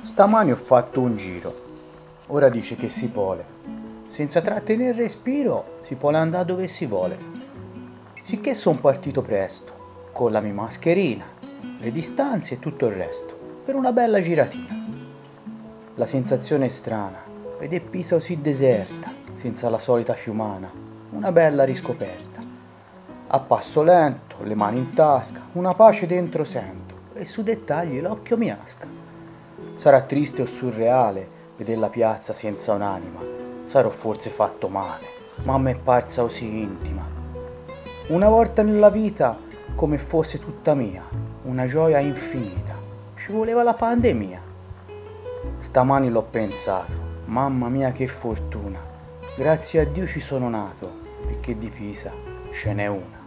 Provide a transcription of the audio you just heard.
Stamani ho fatto un giro, ora dice che si vuole. Senza trattenere il respiro si può andare dove si vuole. Sicché son partito presto, con la mia mascherina, le distanze e tutto il resto, per una bella giratina. La sensazione è strana, vedere Pisa così deserta, senza la solita fiumana, una bella riscoperta. A passo lento, le mani in tasca, una pace dentro sento, e su dettagli l'occhio mi nasca. Sarà triste o surreale vedere la piazza senza un'anima. Sarò forse fatto male, ma a me è parsa così intima. Una volta nella vita, come fosse tutta mia, una gioia infinita. Ci voleva la pandemia. Stamani l'ho pensato, mamma mia che fortuna. Grazie a Dio ci sono nato, perché di Pisa ce n'è una.